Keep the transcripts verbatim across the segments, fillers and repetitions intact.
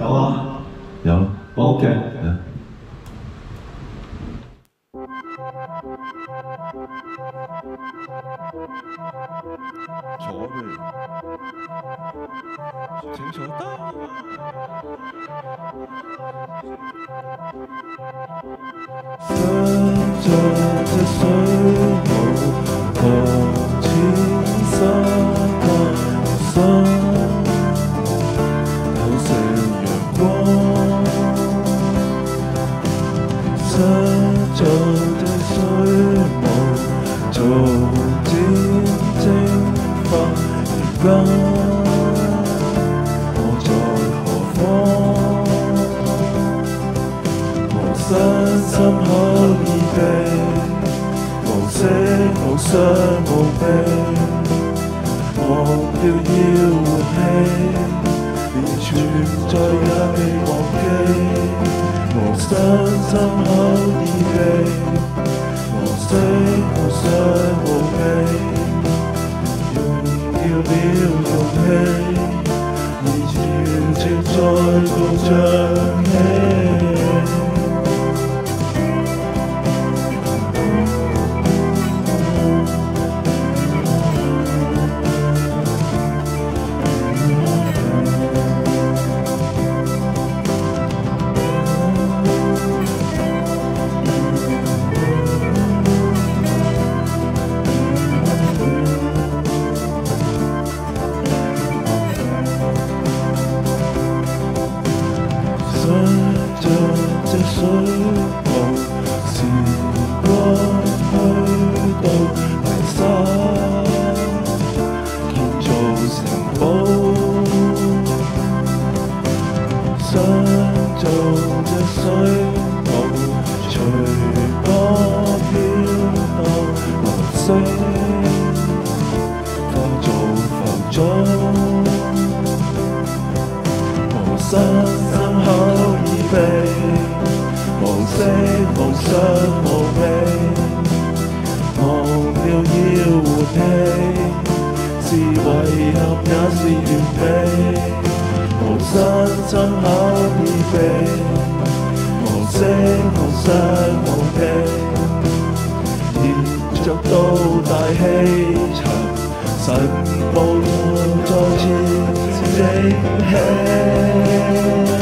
有啊， 有。 OK。 嗯。 坐呗，請坐得。 想像這水母放淺沙太深，透射陽光。想像這水母逐漸蒸發而家，我在何方？無聲心口已被無色無相無味，忘掉要活氣，連存在也未忘記。無聲心口已被無色無相無味，用掉了勇氣，而潮潮再度漲起。這水母時光去到泥沙，建造城堡。想做這水母，隨波飄到藍色，化做浮腫。無聲心口已被無色無相無味，忘掉要活氣，是遺憾也是完美。無聲心口已被無色無相無味，延續到大氣層，神步又再次升起。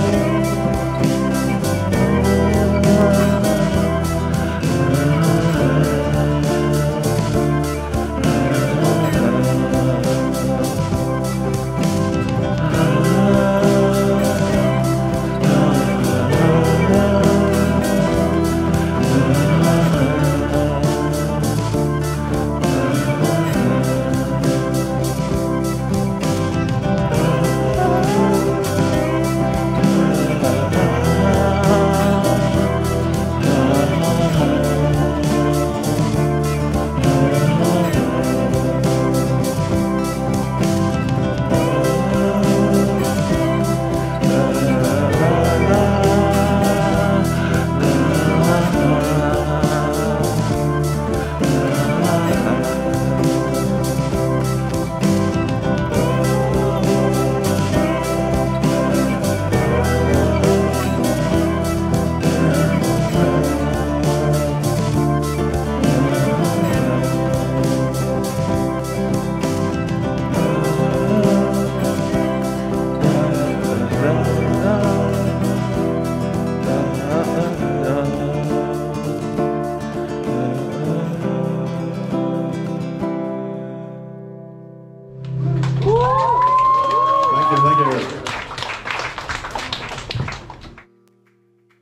Thank you, thank you.